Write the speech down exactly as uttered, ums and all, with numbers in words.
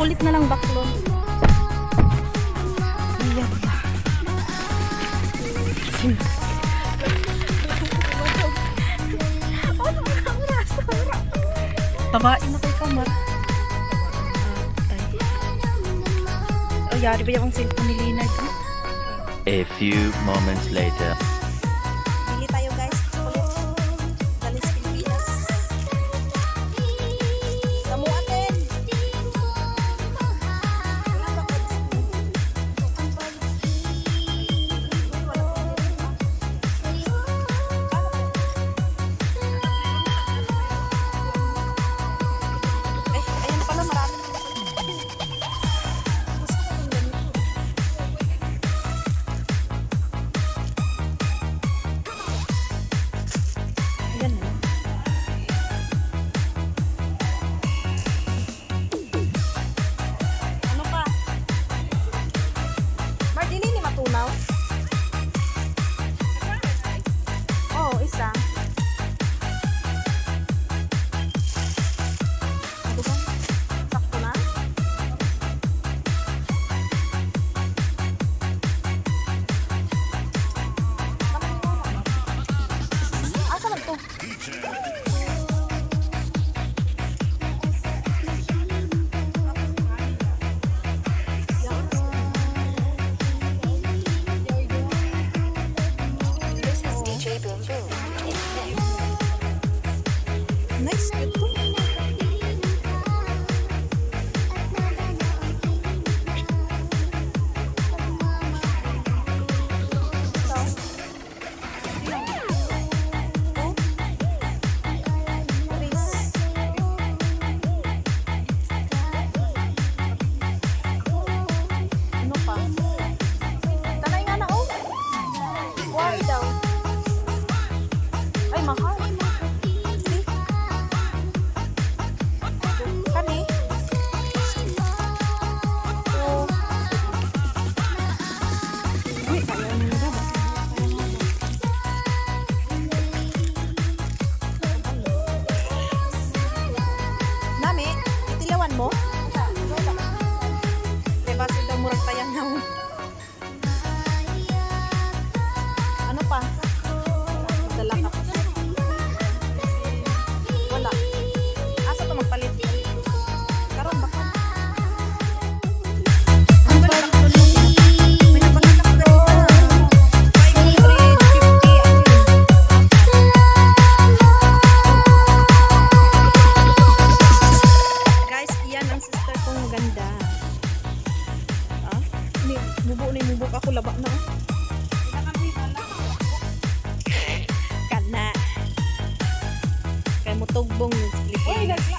Kulit na lang baklon. Ayan na. Babae na kay kamar. Oh, yari ba yung cellphone ni Leonard? A few moments later. Bili tayo guys. Dalis Pilipinas. Kamu atin. Ay, ayan pala marami. Oh, isa. Ano ba? Sakto na? Asa lang to? Nice, beautiful. Ano pa? Tanay nga na, oh. Why daw? Ay, mahal. Nami, itilawan mo? Diba sila murag tayang na. Ano pa? Dala ka. Wala. Asa to magpalit? Karon baka. Mubo na yung mubo ako, laba na. Kana. Kaya mo tugbong ng slipper.